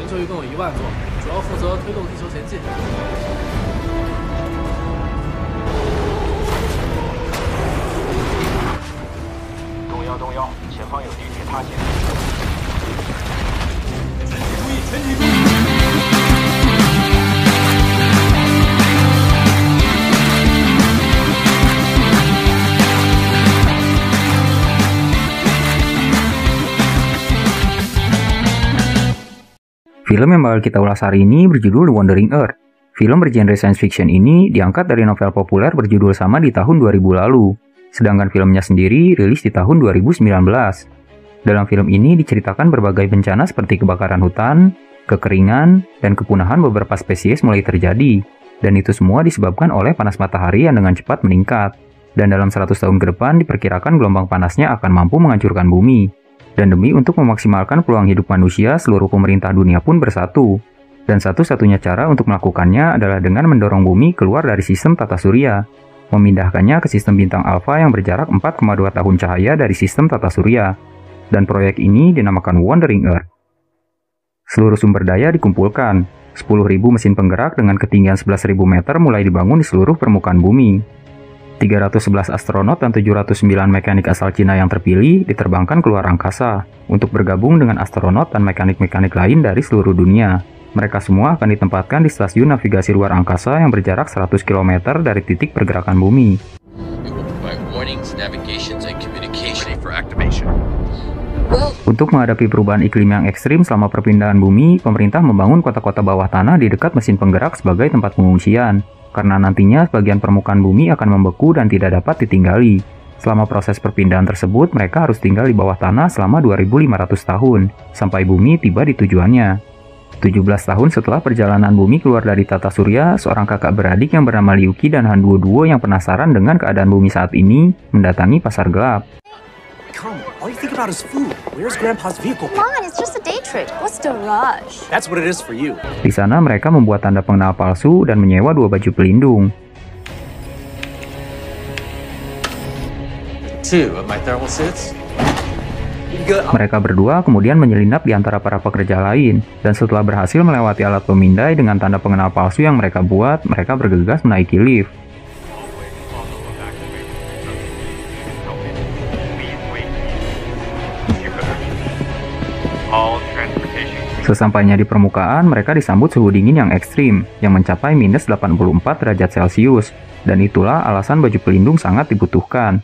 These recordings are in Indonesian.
全球一共有1万座，主要负责推动地球前进。 动摇，前方有地铁塌陷。 全体注意，全体注意！ Film yang bakal kita ulas hari ini berjudul The Wandering Earth. Film bergenre science fiction ini diangkat dari novel populer berjudul sama di tahun 2000 lalu. Sedangkan filmnya sendiri rilis di tahun 2019. Dalam film ini diceritakan berbagai bencana seperti kebakaran hutan, kekeringan, dan kepunahan beberapa spesies mulai terjadi. Dan itu semua disebabkan oleh panas matahari yang dengan cepat meningkat. Dan dalam 100 tahun ke depan diperkirakan gelombang panasnya akan mampu menghancurkan bumi. Dan demi untuk memaksimalkan peluang hidup manusia, seluruh pemerintah dunia pun bersatu. Dan satu-satunya cara untuk melakukannya adalah dengan mendorong bumi keluar dari sistem tata surya, memindahkannya ke sistem bintang alfa yang berjarak 4,2 tahun cahaya dari sistem tata surya. Dan proyek ini dinamakan Wandering Earth. Seluruh sumber daya dikumpulkan. 10.000 mesin penggerak dengan ketinggian 11.000 meter mulai dibangun di seluruh permukaan bumi. 311 astronot dan 709 mekanik asal Cina yang terpilih diterbangkan keluar angkasa untuk bergabung dengan astronot dan mekanik-mekanik lain dari seluruh dunia. Mereka semua akan ditempatkan di stasiun navigasi luar angkasa yang berjarak 100 km dari titik pergerakan bumi. Untuk menghadapi perubahan iklim yang ekstrim selama perpindahan bumi, pemerintah membangun kota-kota bawah tanah di dekat mesin penggerak sebagai tempat pengungsian. Karena nantinya sebagian permukaan bumi akan membeku dan tidak dapat ditinggali. Selama proses perpindahan tersebut, mereka harus tinggal di bawah tanah selama 2.500 tahun, sampai bumi tiba di tujuannya. 17 tahun setelah perjalanan bumi keluar dari tata surya, seorang kakak beradik yang bernama Ryuki dan Han Duo yang penasaran dengan keadaan bumi saat ini, mendatangi pasar gelap. Come, all you think about is food. Where's Grandpa's vehicle? Come on, it's just a day trip. What's the rush? That's what it is for you. Di sana mereka membuat tanda pengenal palsu dan menyewa 2 baju pelindung. 2 of my thermal suits. Mereka berdua kemudian menyelinap di antara para pekerja lain, dan setelah berhasil melewati alat pemindai dengan tanda pengenal palsu yang mereka buat, mereka bergegas menaiki lift. Sesampainya di permukaan, mereka disambut suhu dingin yang ekstrim, yang mencapai minus 84 derajat Celcius, dan itulah alasan baju pelindung sangat dibutuhkan.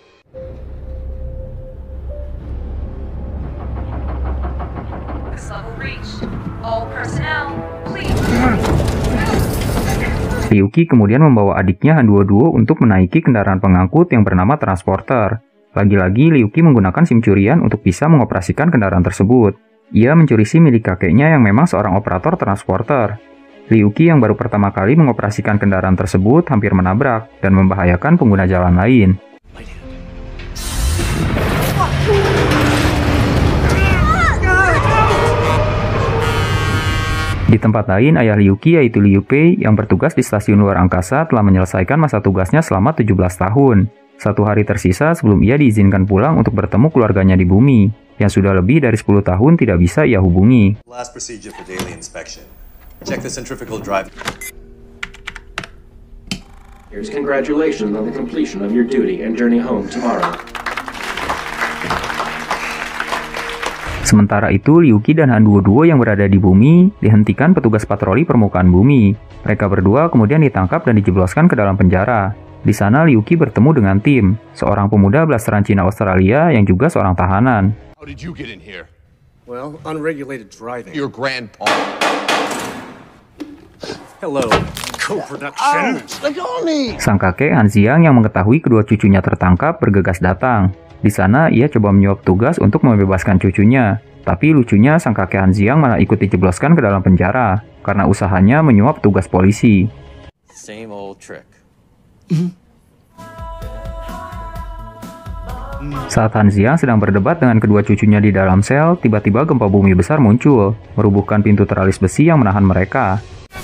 Ryuki kemudian membawa adiknya Han Duo untuk menaiki kendaraan pengangkut yang bernama transporter. Lagi-lagi Ryuki menggunakan SIM curian untuk bisa mengoperasikan kendaraan tersebut. Ia mencuri SIM milik kakeknya yang memang seorang operator transporter. Ryuki yang baru pertama kali mengoperasikan kendaraan tersebut hampir menabrak dan membahayakan pengguna jalan lain. Di tempat lain, ayah Ryuki yaitu Liu Pei yang bertugas di stasiun luar angkasa telah menyelesaikan masa tugasnya selama 17 tahun. 1 hari tersisa sebelum ia diizinkan pulang untuk bertemu keluarganya di bumi, yang sudah lebih dari 10 tahun tidak bisa ia hubungi. Last procedure for daily inspection. Check the centrifugal drive. Here's congratulations on the completion of your duty and journey home tomorrow. Sementara itu, Ryuki dan Han Duo yang berada di bumi dihentikan petugas patroli permukaan bumi. Mereka berdua kemudian ditangkap dan dijebloskan ke dalam penjara. Di sana, Ryuki bertemu dengan Tim, seorang pemuda blasteran Cina Australia yang juga seorang tahanan. How did you get in here? Well, unregulated driving. Your grandpa. Hello, co-production. Sang kakek Han Xiang yang mengetahui kedua cucunya tertangkap bergegas datang. Di sana, ia coba menyuap tugas untuk membebaskan cucunya. Tapi lucunya, sang kakek Han Xiang malah ikut dijebloskan ke dalam penjara karena usahanya menyuap tugas polisi. Same old trick. Saat Han Xiang sedang berdebat dengan kedua cucunya di dalam sel, tiba-tiba gempa bumi besar muncul, merubuhkan pintu teralis besi yang menahan mereka.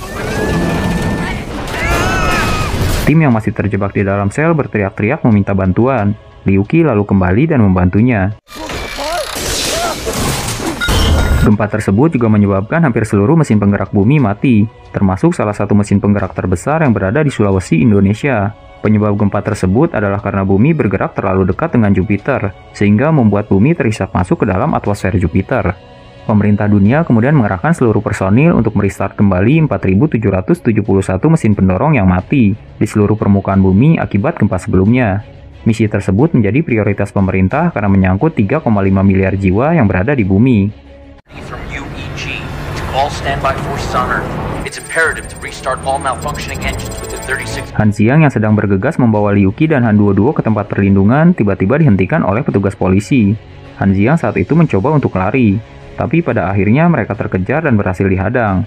Tim yang masih terjebak di dalam sel berteriak-teriak meminta bantuan. Ryuki lalu kembali dan membantunya. Gempa tersebut juga menyebabkan hampir seluruh mesin penggerak bumi mati, termasuk salah satu mesin penggerak terbesar yang berada di Sulawesi, Indonesia. Penyebab gempa tersebut adalah karena bumi bergerak terlalu dekat dengan Jupiter, sehingga membuat bumi terhisap masuk ke dalam atmosfer Jupiter. Pemerintah dunia kemudian mengerahkan seluruh personil untuk merestart kembali 4.771 mesin pendorong yang mati di seluruh permukaan bumi akibat gempa sebelumnya. Misi tersebut menjadi prioritas pemerintah karena menyangkut 3,5 miliar jiwa yang berada di bumi. From UEG to all standby forces on Earth. It's imperative to restart all malfunctioning engines within 36. Han Xiang yang sedang bergegas membawa Liu Qi dan Han Duoduo ke tempat perlindungan tiba-tiba dihentikan oleh petugas polisi. Han Xiang saat itu mencoba untuk lari, tapi pada akhirnya mereka terkejar dan berhasil dihadang.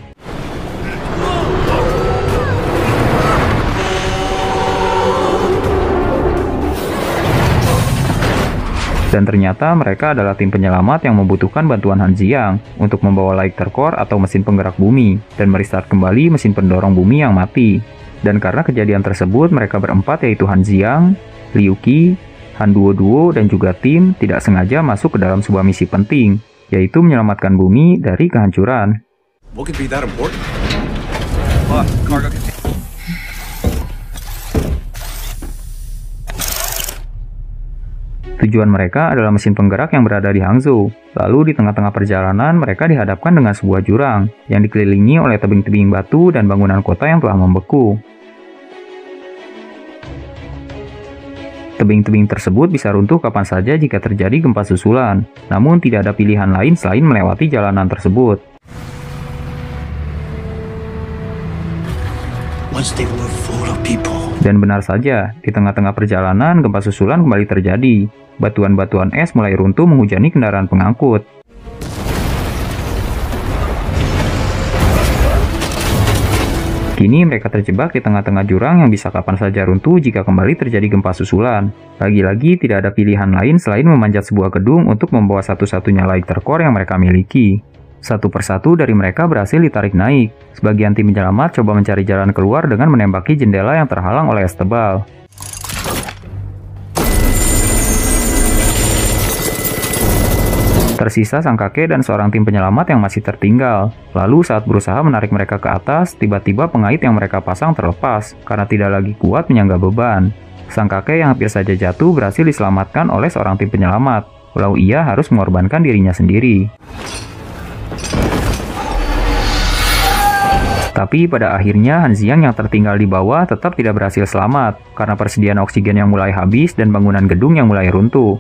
Dan ternyata mereka adalah tim penyelamat yang membutuhkan bantuan Han Xiang untuk membawa Lighter Core atau mesin penggerak bumi dan merestart kembali mesin pendorong bumi yang mati. Dan karena kejadian tersebut, mereka berempat yaitu Han Xiang, Liu Qi, Han Duoduo, dan juga tim tidak sengaja masuk ke dalam sebuah misi penting, yaitu menyelamatkan bumi dari kehancuran. What could be that important? Tujuan mereka adalah mesin penggerak yang berada di Hangzhou. Lalu di tengah-tengah perjalanan mereka dihadapkan dengan sebuah jurang yang dikelilingi oleh tebing-tebing batu dan bangunan kota yang telah membeku. Tebing-tebing tersebut bisa runtuh kapan saja jika terjadi gempa susulan, namun tidak ada pilihan lain selain melewati jalanan tersebut. Dan benar saja, di tengah-tengah perjalanan gempa susulan kembali terjadi. Batuan-batuan es mulai runtuh menghujani kendaraan pengangkut. Kini mereka terjebak di tengah-tengah jurang yang bisa kapan saja runtuh jika kembali terjadi gempa susulan. Lagi-lagi tidak ada pilihan lain selain memanjat sebuah gedung untuk membawa satu-satunya Lighter Core yang mereka miliki. Satu persatu dari mereka berhasil ditarik naik. Sebagian tim penyelamat coba mencari jalan keluar dengan menembaki jendela yang terhalang oleh es tebal. Tersisa sang kakek dan seorang tim penyelamat yang masih tertinggal. Lalu saat berusaha menarik mereka ke atas, tiba-tiba pengait yang mereka pasang terlepas karena tidak lagi kuat menyangga beban. Sang kakek yang hampir saja jatuh berhasil diselamatkan oleh seorang tim penyelamat, walau ia harus mengorbankan dirinya sendiri. Tapi pada akhirnya Han Xiang yang tertinggal di bawah tetap tidak berhasil selamat karena persediaan oksigen yang mulai habis dan bangunan gedung yang mulai runtuh.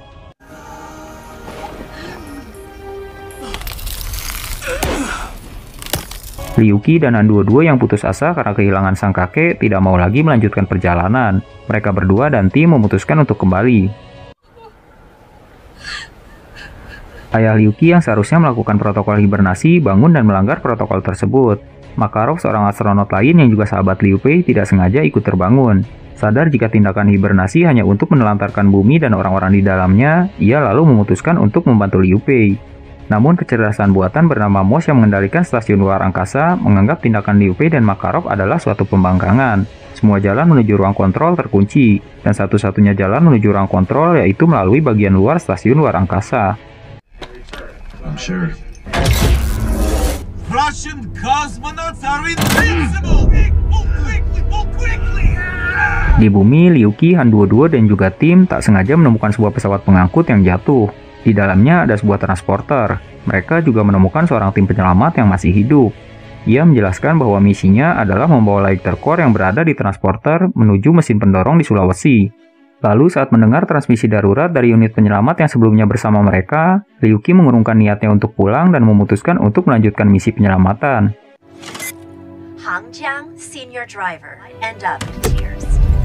Liu Qi dan Han Duoduo yang putus asa karena kehilangan sang kakek tidak mau lagi melanjutkan perjalanan. Mereka berdua dan tim memutuskan untuk kembali. Ayah Liu Qi yang seharusnya melakukan protokol hibernasi bangun dan melanggar protokol tersebut. Makarov, seorang astronot lain yang juga sahabat Liu Pei, tidak sengaja ikut terbangun. Sadar jika tindakan hibernasi hanya untuk menelantarkan bumi dan orang-orang di dalamnya, ia lalu memutuskan untuk membantu Liu Pei. Namun kecerdasan buatan bernama MOS yang mengendalikan stasiun luar angkasa menganggap tindakan Liu Pei dan Makarov adalah suatu pembangkangan. Semua jalan menuju ruang kontrol terkunci, dan satu-satunya jalan menuju ruang kontrol yaitu melalui bagian luar stasiun luar angkasa. Russian cosmonauts are invincible! Move quickly! Di bumi, Liu Qi, Han Duoduo, dan juga tim tak sengaja menemukan sebuah pesawat pengangkut yang jatuh. Di dalamnya ada sebuah transporter. Mereka juga menemukan seorang tim penyelamat yang masih hidup. Ia menjelaskan bahwa misinya adalah membawa Lighter Core yang berada di transporter menuju mesin pendorong di Sulawesi. Lalu saat mendengar transmisi darurat dari unit penyelamat yang sebelumnya bersama mereka, Liu Qi mengurungkan niatnya untuk pulang dan memutuskan untuk melanjutkan misi penyelamatan. Hang Jiang, senior driver, end up in tears.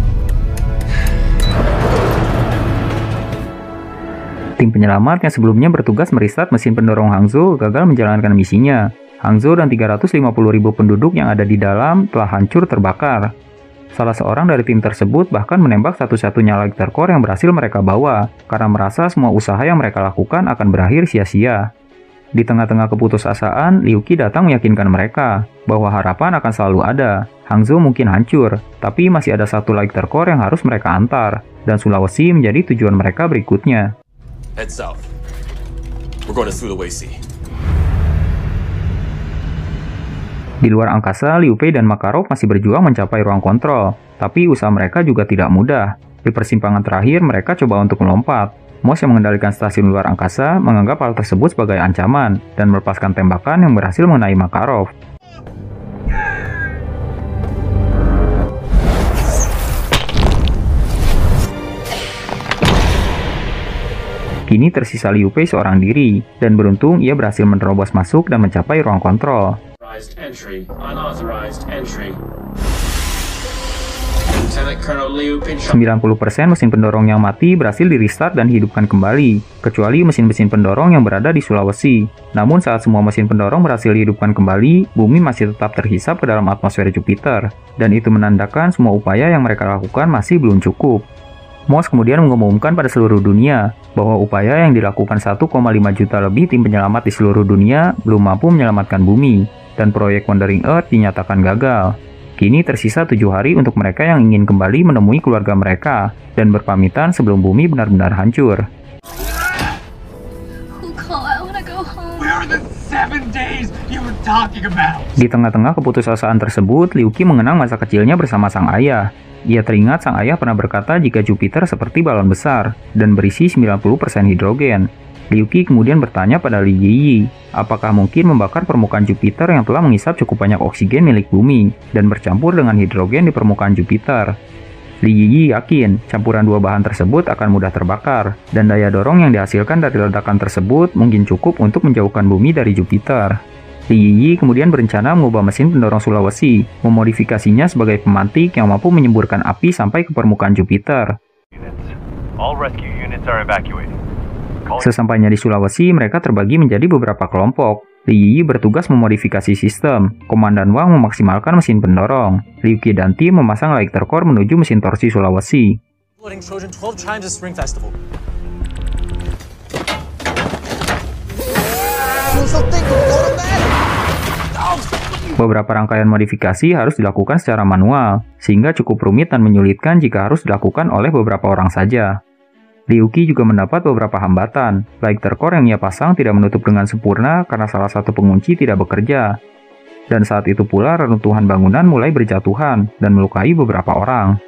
Tim penyelamat yang sebelumnya bertugas merestart mesin pendorong Hangzhou gagal menjalankan misinya. Hangzhou dan 350.000 penduduk yang ada di dalam telah hancur terbakar. Salah seorang dari tim tersebut bahkan menembak satu-satunya Lighter Core yang berhasil mereka bawa, karena merasa semua usaha yang mereka lakukan akan berakhir sia-sia. Di tengah-tengah keputusasaan, Liu Qi datang meyakinkan mereka bahwa harapan akan selalu ada. Hangzhou mungkin hancur, tapi masih ada satu Lighter Core yang harus mereka antar, dan Sulawesi menjadi tujuan mereka berikutnya. Head south. We're going to Sulawesi. Di luar angkasa, Liu Pei dan Makarov masih berjuang mencapai ruang kontrol, tapi usaha mereka juga tidak mudah. Di persimpangan terakhir, mereka coba untuk melompat. Moss yang mengendalikan stasiun luar angkasa menganggap hal tersebut sebagai ancaman dan melepaskan tembakan yang berhasil mengenai Makarov. Kini tersisa Liu Pei seorang diri, dan beruntung ia berhasil menerobos masuk dan mencapai ruang kontrol. Unauthorized entry. Lieutenant Colonel Liu Pei. 90% mesin pendorong yang mati berhasil di-restart dan dihidupkan kembali, kecuali mesin-mesin pendorong yang berada di Sulawesi. Namun saat semua mesin pendorong berhasil dihidupkan kembali, bumi masih tetap terhisap ke dalam atmosfer Jupiter, dan itu menandakan semua upaya yang mereka lakukan masih belum cukup. Moss kemudian mengumumkan pada seluruh dunia bahwa upaya yang dilakukan 1,5 juta lebih tim penyelamat di seluruh dunia belum mampu menyelamatkan bumi, dan proyek Wandering Earth dinyatakan gagal. Kini tersisa 7 hari untuk mereka yang ingin kembali menemui keluarga mereka dan berpamitan sebelum bumi benar-benar hancur. Di tengah-tengah keputusasaan tersebut, Liu Qi mengenang masa kecilnya bersama sang ayah. Ia teringat sang ayah pernah berkata jika Jupiter seperti balon besar dan berisi 90% hidrogen. Liu Qi kemudian bertanya pada Li Yiyi, apakah mungkin membakar permukaan Jupiter yang telah mengisap cukup banyak oksigen milik bumi dan bercampur dengan hidrogen di permukaan Jupiter. Li Yiyi yakin campuran dua bahan tersebut akan mudah terbakar, dan daya dorong yang dihasilkan dari ledakan tersebut mungkin cukup untuk menjauhkan bumi dari Jupiter. Li Yiyi kemudian berencana mengubah mesin pendorong Sulawesi, memodifikasinya sebagai pemantik yang mampu menyemburkan api sampai ke permukaan Jupiter. All rescue units are evacuating. Sesampainya di Sulawesi, mereka terbagi menjadi beberapa kelompok. Li Yiyi bertugas memodifikasi sistem, Komandan Wang memaksimalkan mesin pendorong, Liu Qi dan tim memasang lighter core menuju mesin torsi Sulawesi. Loading Trojan 12 times the Spring Festival. Beberapa rangkaian modifikasi harus dilakukan secara manual, sehingga cukup rumit dan menyulitkan jika harus dilakukan oleh beberapa orang saja. Liu Qi juga mendapat beberapa hambatan. Lighter core yang ia pasang tidak menutup dengan sempurna karena salah satu pengunci tidak bekerja. Dan saat itu pula reruntuhan bangunan mulai berjatuhan dan melukai beberapa orang.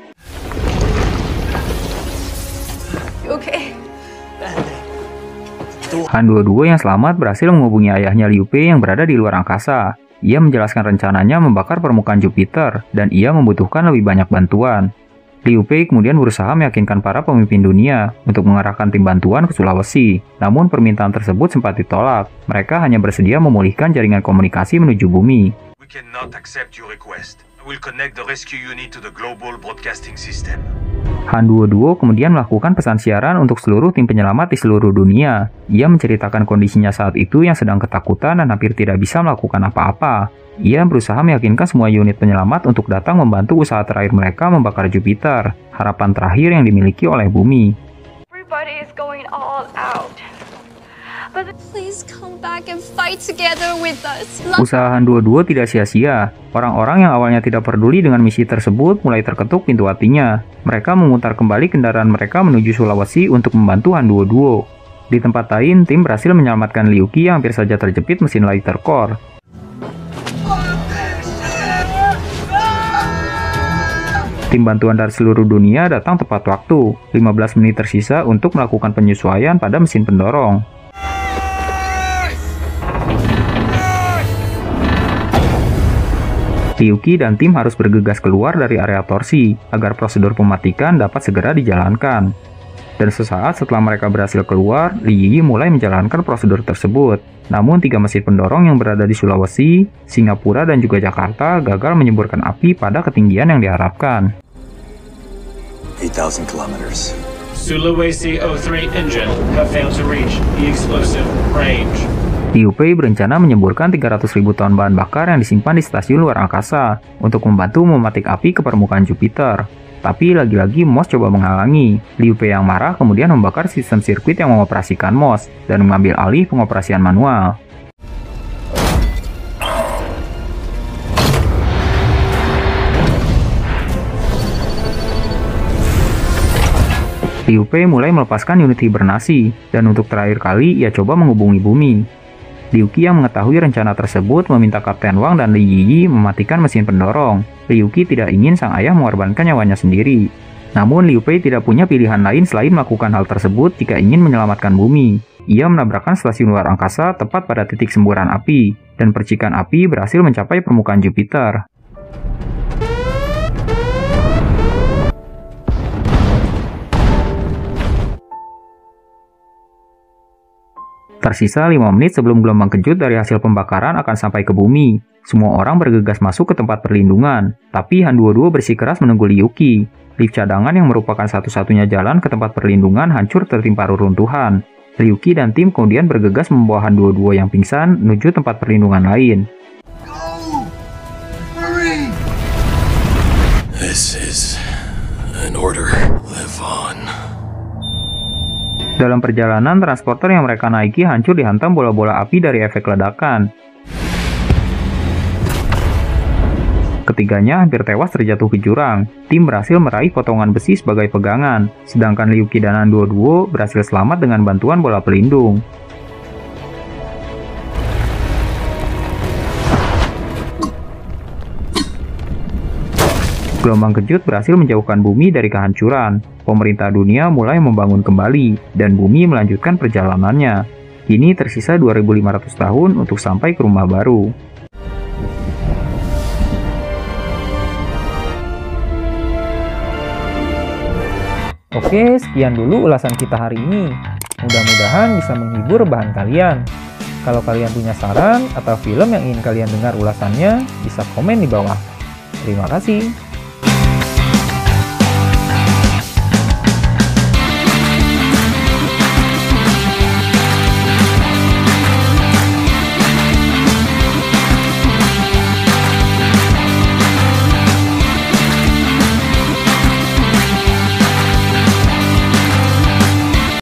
Han 22 yang selamat berhasil menghubungi ayahnya Liu Pei yang berada di luar angkasa. Ia menjelaskan rencananya membakar permukaan Jupiter dan ia membutuhkan lebih banyak bantuan. Liu Pei kemudian berusaha meyakinkan para pemimpin dunia untuk mengarahkan tim bantuan ke Sulawesi. Namun permintaan tersebut sempat ditolak. Mereka hanya bersedia memulihkan jaringan komunikasi menuju bumi. We cannot accept your request. I will connect the rescue unit to the global broadcasting system. Han 22 kemudian melakukan pesan siaran untuk seluruh tim penyelamat di seluruh dunia. Ia menceritakan kondisinya saat itu yang sedang ketakutan dan hampir tidak bisa melakukan apa-apa. Ia berusaha meyakinkan semua unit penyelamat untuk datang membantu usaha terakhir mereka membakar Jupiter, harapan terakhir yang dimiliki oleh bumi. Everybody is going all out. But please come back and fight together with us. Usaha Han 22 tidak sia-sia. Orang-orang yang awalnya tidak peduli dengan misi tersebut mulai terketuk pintu hatinya. Mereka memutar kembali kendaraan mereka menuju Sulawesi untuk membantu Han 22. Di tempat lain, tim berhasil menyelamatkan Liu Qi yang hampir saja terjepit mesin lighter core. Tim bantuan dari seluruh dunia datang tepat waktu, 15 menit tersisa untuk melakukan penyesuaian pada mesin pendorong. Liu Qi dan tim harus bergegas keluar dari area torsi, agar prosedur pematikan dapat segera dijalankan. Dan sesaat setelah mereka berhasil keluar, Li Yiyi mulai menjalankan prosedur tersebut. Namun 3 mesin pendorong yang berada di Sulawesi, Singapura, dan juga Jakarta gagal menyemburkan api pada ketinggian yang diharapkan. 8,000 kilometers. Sulawesi O3 engine have failed to reach the explosive range. Liu Pei berencana menyemburkan 300.000 ton bahan bakar yang disimpan di stasiun luar angkasa untuk membantu mematik api ke permukaan Jupiter. Tapi lagi-lagi Moss coba menghalangi. Liu Pei yang marah kemudian membakar sistem sirkuit yang mengoperasikan Moss dan mengambil alih pengoperasian manual. Liu Pei mulai melepaskan unit hibernasi, dan untuk terakhir kali ia coba menghubungi bumi. Liu Qi yang mengetahui rencana tersebut meminta Kapten Wang dan Li Yiyi mematikan mesin pendorong. Liu Qi tidak ingin sang ayah mengorbankan nyawanya sendiri. Namun Liu Pei tidak punya pilihan lain selain melakukan hal tersebut jika ingin menyelamatkan bumi. Ia menabrakkan stasiun luar angkasa tepat pada titik semburan api, dan percikan api berhasil mencapai permukaan Jupiter. Tersisa 5 menit sebelum gelombang kejut dari hasil pembakaran akan sampai ke bumi. Semua orang bergegas masuk ke tempat perlindungan, tapi Han 22 bersikeras menunggu Liu Qi. Lift cadangan yang merupakan satu-satunya jalan ke tempat perlindungan hancur tertimpa reruntuhan. Liu Qi dan tim kemudian bergegas membawa Han 22 yang pingsan menuju tempat perlindungan lain. This is an order. Live on. Dalam perjalanan, transporter yang mereka naiki hancur dihantam bola-bola api dari efek ledakan. Ketiganya hampir tewas terjatuh ke jurang. Tim berhasil meraih potongan besi sebagai pegangan, sedangkan Liu Qi dan Han 22 berhasil selamat dengan bantuan bola pelindung. Gelombang kejut berhasil menjauhkan bumi dari kehancuran. Pemerintah dunia mulai membangun kembali, dan bumi melanjutkan perjalanannya. Kini tersisa 2.500 tahun untuk sampai ke rumah baru. Oke, sekian dulu ulasan kita hari ini. Mudah-mudahan bisa menghibur rebahan kalian. Kalau kalian punya saran atau film yang ingin kalian dengar ulasannya, bisa komen di bawah. Terima kasih.